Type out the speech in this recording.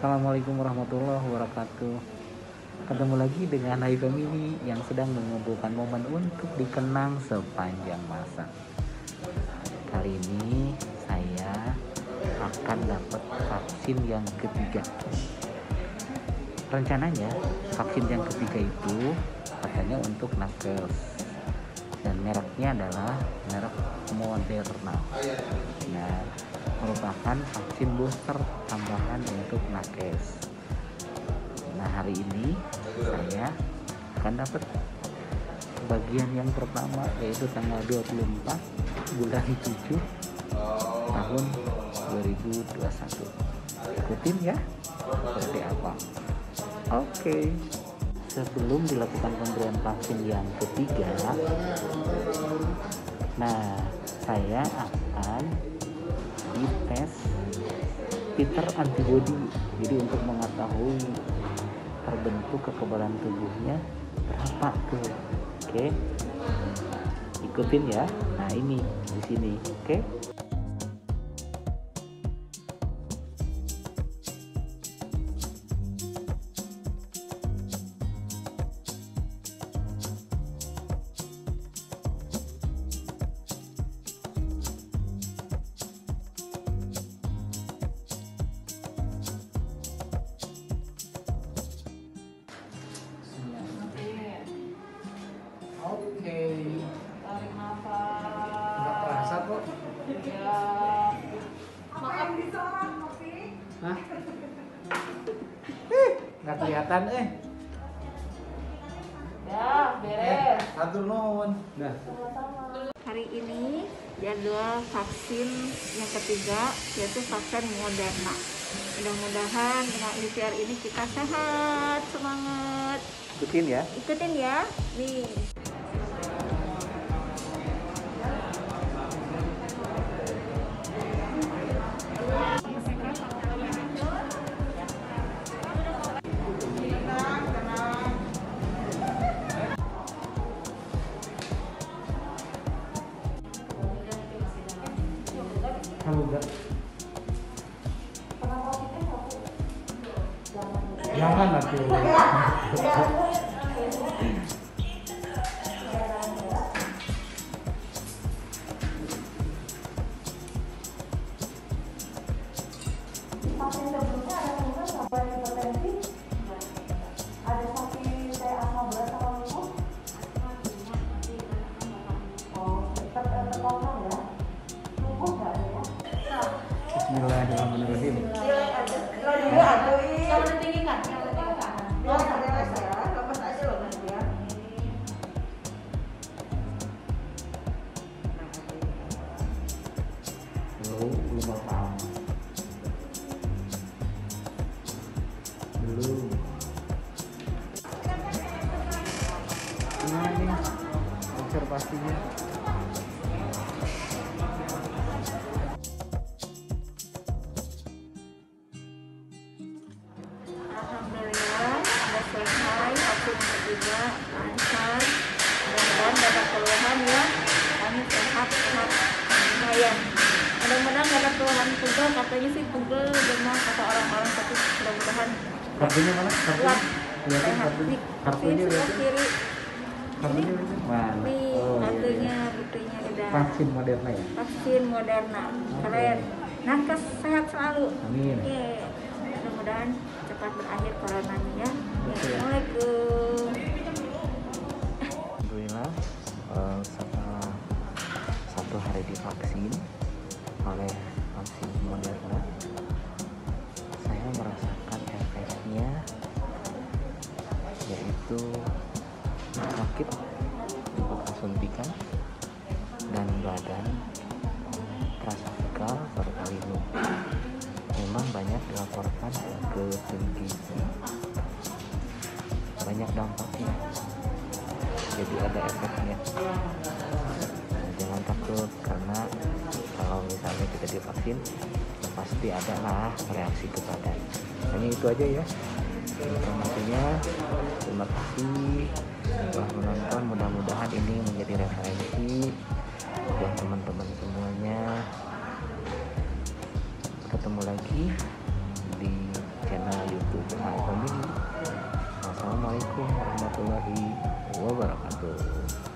Assalamualaikum warahmatullahi wabarakatuh. Ketemu lagi dengan Hai Family yang sedang mengumpulkan momen untuk dikenang sepanjang masa. Kali ini saya akan dapat vaksin yang ketiga. Rencananya vaksin yang ketiga itu katanya untuk nakes dan mereknya adalah merek Moderna. Nah, merupakan vaksin booster tambahan untuk nakes. Nah, hari ini saya akan dapat bagian yang pertama, yaitu tanggal 24 bulan 7 tahun 2021. Ikutin ya seperti apa. Oke. Sebelum dilakukan pemberian vaksin yang ketiga, nah saya akan dites titer antibodi, jadi untuk mengetahui terbentuk kekebalan tubuhnya berapa tuh. Oke, ikutin ya. Nah, ini di sini. Oke. Tarik nafas. Nggak terasa kok. Ya. Makan di sana, kopi. Hah? Nggak kelihatan Ya, beres. Satu nuhun. Dah. Hari ini jadwal vaksin yang ketiga, yaitu vaksin Moderna. Mudah-mudahan dengan ikhtiar ini kita sehat, semangat. Ikutin ya. Ikutin ya. Nih. Kamu enggak? Jangan atuh. Bismillahirrahmanirrahim. Belum apa? Belum. Nah, ini observasinya. Alhamdulillah sudah selesai vaksin yang ketiga, lancar. Mudah-mudahan gak ada keluhan ya. Kami sehat lumayan. Mudah-mudahan gak ada keluhan pegel, katanya sih pegel demam kata orang-orang, tapi mudah-mudahan Kartunya mana? kuat. Lihatin Sehat. kartunya. Nih, Kartunya sebelah lihatin. kiri. Kartunya lihatin. Mana? Nih, Oh, iya, kartunya, iya. butuhnya udah. Vaksin Moderna ya. Vaksin Moderna. Keren. Nakes sehat selalu. Amin. Oke. Mudah-mudahan cepat berakhir coronanya ya. Betul. Assalamualaikum. Alhamdulillah setelah satu hari divaksin oleh vaksin Moderna, saya merasakan efeknya, yaitu sakit di bekas suntikan dan badan terasa pegal serta linu. Memang banyak dilaporkan ke tinggi, banyak dampaknya, jadi ada efeknya. Jangan takut, karena kalau misalnya kita divaksin ya pasti ada lah reaksi ke badan. Hanya itu aja ya informasinya. Terima kasih telah menonton. Mudah-mudahan ini menjadi referensi buat teman-teman semuanya. Ketemu lagi di channel Assalamualaikum warahmatullahi wabarakatuh.